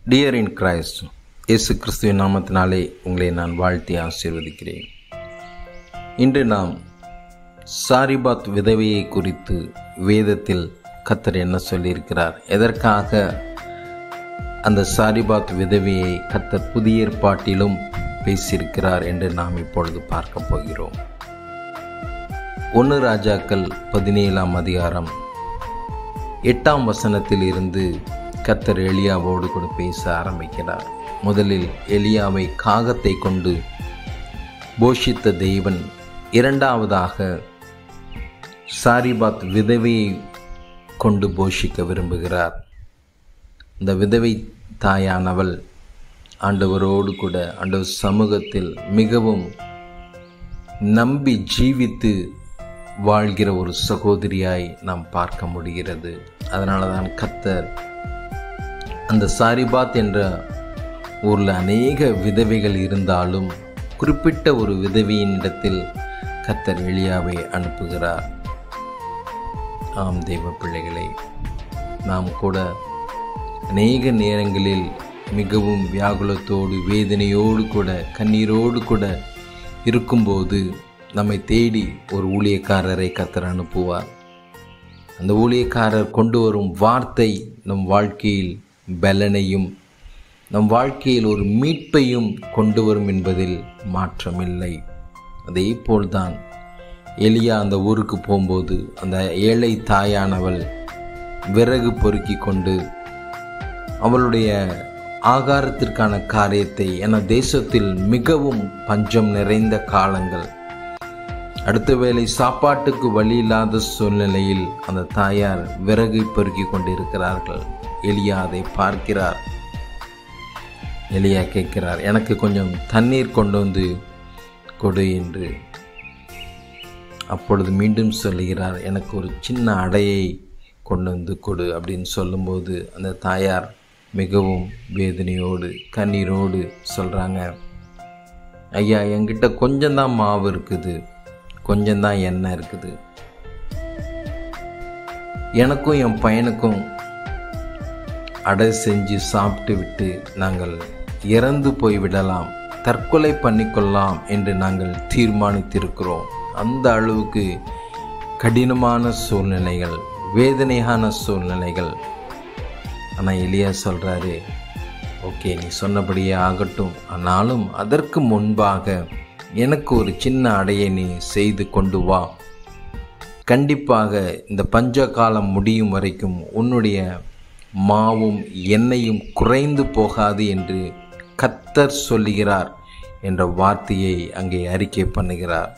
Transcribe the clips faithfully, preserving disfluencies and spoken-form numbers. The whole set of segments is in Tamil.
டியர் இன் கிரைஸ்ட், இயேசு கிறிஸ்துவின் நாமத்தினாலே உங்களை நான் வாழ்த்தி ஆசீர்வதிக்கிறேன். இன்று நாம் சாரிபாத் விதவையை குறித்து வேதத்தில் கர்த்தர் என்ன சொல்லியிருக்கிறார், எதற்காக அந்த சாரிபாத் விதவையை கர்த்தர் புதிய ஏற்பாட்டிலும் பேசியிருக்கிறார் என்று நாம் இப்பொழுது பார்க்க போகிறோம். ஒன்று ராஜாக்கள் பதினேழாம் அதிகாரம் எட்டாம் வசனத்தில் இருந்து கர்த்தர் எலியாவோடு கூட பேச ஆரம்பிக்கிறார். முதலில் எலியாவை காகத்தை கொண்டு போஷித்த தேவன் இரண்டாவதாக சாரிபாத் விதவையை கொண்டு போஷிக்க விரும்புகிறார். இந்த விதவை தாயானவள் ஆண்டவரோடு கூட ஆண்டவர் சமூகத்தில் மிகவும் நம்பி ஜீவித்து வாழ்கிற ஒரு சகோதரியாய் நாம் பார்க்க முடிகிறது. அதனால தான் கர்த்தர் அந்த சாரிபாத் என்ற ஊரில் அநேக விதவைகள் இருந்தாலும் குறிப்பிட்ட ஒரு விதவையின் இடத்தில் கர்த்தர் எலியாவை அனுப்புகிறார். ஆம் தெய்வ பிள்ளைகளை, நாம் கூட அநேக நேரங்களில் மிகவும் வியாகுலத்தோடு வேதனையோடு கூட கண்ணீரோடு கூட இருக்கும்போது நம்மை தேடி ஒரு ஊழியக்காரரை கர்த்தர் அனுப்புவார். அந்த ஊழியக்காரர் கொண்டு வரும் வார்த்தை நம் வாழ்க்கையில் பலனையும் நம் வாழ்க்கையில் ஒரு மீட்பையும் கொண்டு வரும் என்பதில் மாற்றமில்லை. அதே போல்தான் எலியா அந்த ஊருக்கு போகும்போது அந்த ஏழை தாயானவள் விறகு பொறுக்கி கொண்டு அவளுடைய ஆகாரத்திற்கான காரியத்தை, என தேசத்தில் மிகவும் பஞ்சம் நிறைந்த காலங்கள், அடுத்த வேளை சாப்பாட்டுக்கு வழி இல்லாத சூழ்நிலையில் அந்த தாயார் விறகு பொறுக்கி கொண்டிருக்கிறார்கள். எலியா அதை பார்க்கிறார். எலியா கேட்கிறார், எனக்கு கொஞ்சம் தண்ணீர் கொண்டு வந்து கொடு என்று. அப்பொழுது மீண்டும் சொல்லுகிறார், எனக்கு ஒரு சின்ன அடையை கொண்டு வந்து கொடு அப்படின்னு சொல்லும்போது அந்த தாயார் மிகவும் வேதனையோடு கண்ணீரோடு சொல்கிறாங்க, ஐயா, என்கிட்ட கொஞ்சம்தான் மாவு இருக்குது, கொஞ்சம்தான் எண்ணெய் இருக்குது, எனக்கும் என் பையனுக்கும் அடை செஞ்சு சாப்பிட்டு விட்டு நாங்கள் இறந்து போய்விடலாம், தற்கொலை பண்ணிக்கொள்ளலாம் என்று நாங்கள் தீர்மானித்திருக்கிறோம். அந்த அளவுக்கு கடினமான சூழ்நிலைகள், வேதனையான சூழ்நிலைகள். ஆனால் எலியா சொல்கிறாரு, ஓகே, நீ சொன்னபடியே ஆகட்டும், ஆனாலும் அதற்கு முன்பாக எனக்கு ஒரு சின்ன அடையை நீ செய்து கொண்டு வா. கண்டிப்பாக இந்த பஞ்ச காலம் முடியும் வரைக்கும் உன்னுடைய மாவும் எண்ணெயும் குறைந்து போகாது என்று கர்த்தர் சொல்லுகிறார் என்ற வார்த்தையை அங்கே அறிக்கை பண்ணுகிறார்.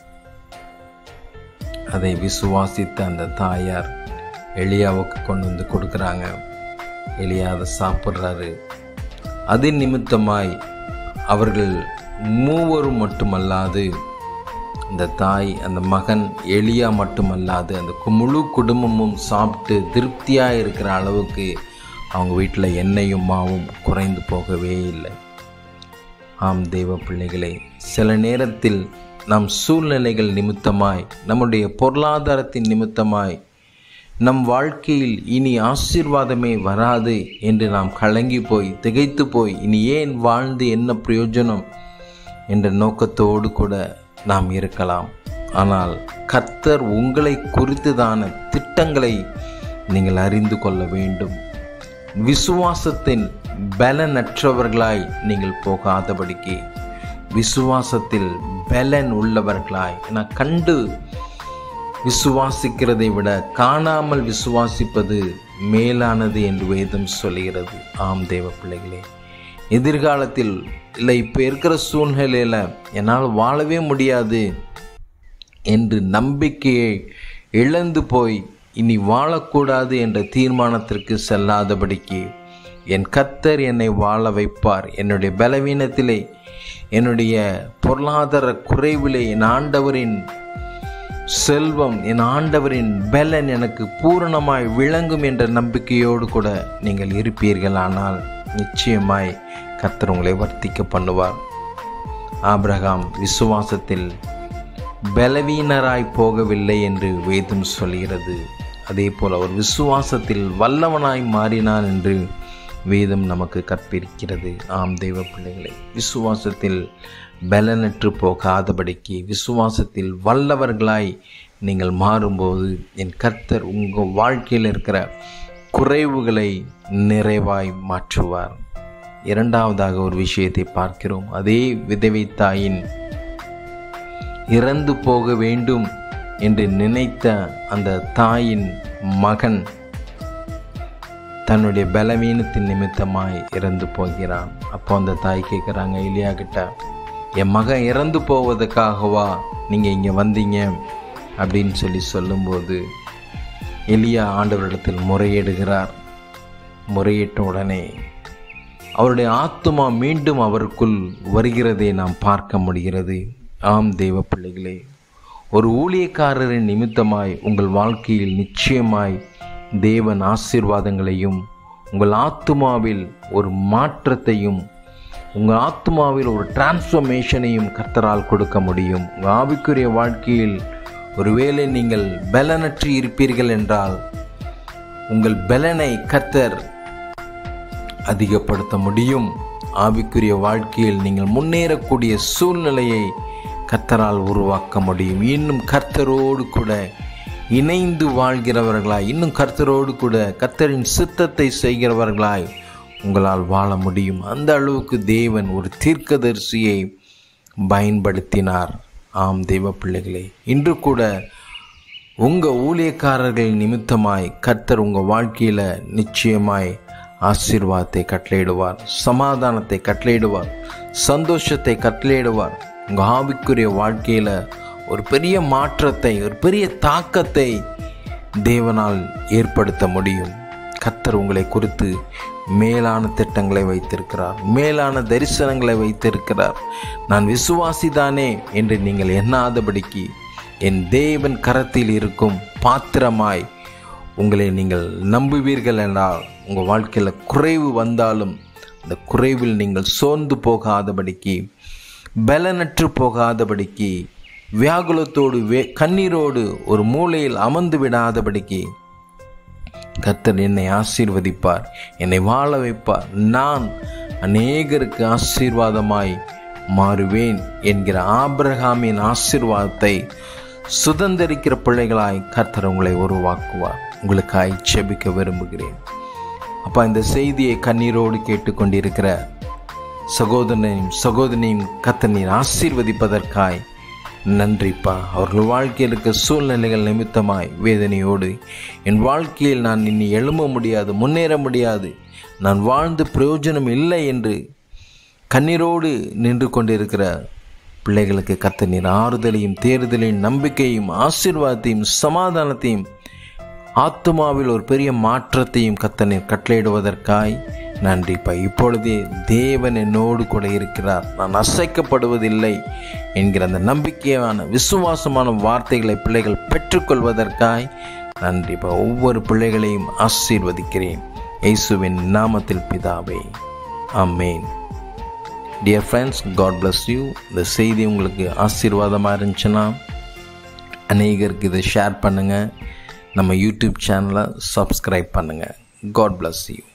அதை விசுவாசித்த அந்த தாயார் எலியாவுக்கு கொண்டு வந்து கொடுக்குறாங்க. எலியா அதை சாப்பிட்றாரு. அது நிமித்தமாய் அவர்கள் மூவரும் மட்டுமல்லாது, அந்த தாய், அந்த மகன் எலியா மட்டுமல்லாது அந்த முழு குடும்பமும் சாப்பிட்டு திருப்தியாக இருக்கிற அளவுக்கு அவங்க வீட்டில் எண்ணெயும் மாவும் குறைந்து போகவே இல்லை. ஆம் தெய்வ பிள்ளைகளை, சில நேரத்தில் நம் சூழ்நிலைகள் நிமித்தமாய், நம்முடைய பொருளாதாரத்தின் நிமித்தமாய் நம் வாழ்க்கையில் இனி ஆசீர்வாதமே வராது என்று நாம் கலங்கி போய் திகைத்து போய் இனி ஏன் வாழ்ந்து என்ன பிரயோஜனம் என்ற நோக்கத்தோடு கூட நாம் இருக்கலாம். ஆனால் கர்த்தர் உங்களை குறித்துதான திட்டங்களை நீங்கள் அறிந்து கொள்ள வேண்டும். விசுவாசத்தின் பலனற்றவர்களாய் நீங்கள் போகாதபடிக்கு விசுவாசத்தில் பலன் உள்ளவர்களாய், என கண்டு விசுவாசிக்கிறதை விட காணாமல் விசுவாசிப்பது மேலானது என்று வேதம் சொல்கிறது. ஆம் தேவ பிள்ளைகளே, எதிர்காலத்தில் இல்லை இப்போ இருக்கிற சூழ்நிலையில் என்னால் வாழவே முடியாது என்று நம்பிக்கையை இழந்து போய் இனி வாழக்கூடாது என்ற தீர்மானத்திற்கு செல்லாதபடிக்கு என் கர்த்தர் என்னை வாழ வைப்பார். என்னுடைய பலவீனத்திலே, என்னுடைய பொருளாதார குறைவிலே என் ஆண்டவரின் செல்வம், என் ஆண்டவரின் பலன் எனக்கு பூரணமாய் விளங்கும் என்ற நம்பிக்கையோடு கூட நீங்கள் இருப்பீர்களானால் நிச்சயமாய் கர்த்தர் உங்களை வர்த்திக்க பண்ணுவார். ஆபிரகாம் விசுவாசத்தில் பலவீனராய் போகவில்லை என்று வேதம் சொல்கிறது. அதே போல் அவர் விசுவாசத்தில் வல்லவனாய் மாறினான் என்று வேதம் நமக்கு கற்பிக்கிறது. ஆம் தெய்வ பிள்ளைகளை, விசுவாசத்தில் பலனற்று போகாதபடிக்கு விசுவாசத்தில் வல்லவர்களாய் நீங்கள் மாறும்போது என் கர்த்தர் உங்கள் வாழ்க்கையில் இருக்கிற குறைவுகளை நிறைவாய் மாற்றுவார். இரண்டாவதாக ஒரு விஷயத்தை பார்க்கிறோம். அதே விதவை தாயின் இறந்து போக வேண்டும் என்று நினைத்த அந்த தாயின் மகன் தன்னுடைய பலவீனத்தின் நிமித்தமாய் இறந்து போகிறான். அப்போ அந்த தாய் கேட்குறாங்க எலியா கிட்ட, என் மகன் இறந்து போவதற்காகவா நீங்கள் இங்கே வந்தீங்க அப்படின்னு சொல்லி சொல்லும்போது எலியா ஆண்டவரிடத்தில் முறையிடுகிறார். முறையிட்ட உடனே அவருடைய ஆத்துமா மீண்டும் அவருக்குள் வருகிறதை நாம் பார்க்க முடிகிறது. ஆம் தெய்வ பிள்ளைகளே, ஒரு ஊழியக்காரரின் நிமித்தமாய் உங்கள் வாழ்க்கையில் நிச்சயமாய் தேவன் ஆசீர்வாதங்களையும் உங்கள் ஆத்துமாவில் ஒரு மாற்றத்தையும் உங்கள் ஆத்துமாவில் ஒரு டிரான்ஸ்ஃபர்மேஷனையும் கர்த்தரால் கொடுக்க முடியும். உங்கள் ஆவிக்குரிய வாழ்க்கையில் ஒருவேளை நீங்கள் பலனற்று இருப்பீர்கள் என்றால் உங்கள் பலனை கர்த்தர் அதிகப்படுத்த முடியும். ஆவிக்குரிய வாழ்க்கையில் நீங்கள் முன்னேறக்கூடிய சூழ்நிலையை கர்த்தரால் உருவாக்க முடியும். இன்னும் கர்த்தரோடு கூட இணைந்து வாழ்கிறவர்களாய், இன்னும் கர்த்தரோடு கூட கர்த்தரின் சித்தத்தை செய்கிறவர்களாய் உங்களால் வாழ முடியும். அந்த அளவுக்கு தேவன் ஒரு தீர்க்கதரிசியை பயன்படுத்தினார். ஆம் தெய்வ பிள்ளைகளே, இன்று கூட உங்கள் ஊழியக்காரர்கள் நிமித்தமாய் கர்த்தர் உங்கள் வாழ்க்கையில் நிச்சயமாய் ஆசீர்வாதத்தை கட்டளையிடுவார், சமாதானத்தை கட்டளையிடுவார், சந்தோஷத்தை கட்டளையிடுவார். உங்கள் ஆவிக்குரிய வாழ்க்கையில் ஒரு பெரிய மாற்றத்தை, ஒரு பெரிய தாக்கத்தை தேவனால் ஏற்படுத்த முடியும். கர்த்தர் உங்களை குறித்து மேலான திட்டங்களை வைத்திருக்கிறார், மேலான தரிசனங்களை வைத்திருக்கிறார். நான் விசுவாசிதானே என்று நீங்கள் எண்ணாதபடிக்கு என் தேவன் கரத்தில் இருக்கும் பாத்திரமாய் உங்களை நீங்கள் நம்புவீர்கள் என்றால் உங்கள் வாழ்க்கையில் குறைவு வந்தாலும் அந்த குறைவில் நீங்கள் சோர்ந்து போகாதபடிக்கு, பலனற்று போகாதபடிக்கு, வியாகுலத்தோடு வே கண்ணீரோடு ஒரு மூலையில் அமர்ந்து விடாதபடிக்கு கர்த்தர் என்னை ஆசீர்வதிப்பார், என்னை வாழ வைப்பார், நான் அநேகருக்கு ஆசீர்வாதமாய் மாறுவேன் என்கிற ஆபிரகாமின் ஆசீர்வாதத்தை சுதந்திரிக்கிற பிள்ளைகளாய் கர்த்தர் உங்களை உருவாக்குவார். உங்களுக்காய் ஜெபிக்க விரும்புகிறேன். அப்போ இந்த செய்தியை கண்ணீரோடு கேட்டுக்கொண்டிருக்கிற சகோதரனையும் சகோதரியும் கர்த்தர் நீர் ஆசீர்வதிப்பதற்காய் நன்றிப்பா. அவர்கள் வாழ்க்கையில் இருக்க சூழ்நிலைகள் நிமித்தமாய் வேதனையோடு என் வாழ்க்கையில் நான் இனி எழும்ப முடியாது, முன்னேற முடியாது, நான் வாழ்ந்து பிரயோஜனம் இல்லை என்று கண்ணீரோடு நின்று கொண்டிருக்கிற பிள்ளைகளுக்கு கர்த்தர் நீர் ஆறுதலையும் தேறுதலையும் நம்பிக்கையும் ஆசீர்வாதத்தையும் சமாதானத்தையும் ஆத்துமாவில் ஒரு பெரிய மாற்றத்தையும் கர்த்தர் நீர் கட்டளையிடுவதற்காய் நன்றிப்பா. இப்பொழுதே தேவன் என்னோடு கூட இருக்கிறார், நான் அசைக்கப்படுவதில்லை என்கிற அந்த நம்பிக்கையான விசுவாசமான வார்த்தைகளை பிள்ளைகள் பெற்றுக்கொள்வதற்காய் நன்றிப்பா. ஒவ்வொரு பிள்ளைகளையும் ஆசீர்வதிக்கிறேன் இயேசுவின் நாமத்தில் பிதாவே, amen. Dear friends, God bless you. இந்த செய்தி உங்களுக்கு ஆசீர்வாதமாக இருந்துச்சுன்னா அநேகருக்கு இதை ஷேர் பண்ணுங்கள். நம்ம யூடியூப் சேனலை சப்ஸ்கிரைப் பண்ணுங்கள். God bless you.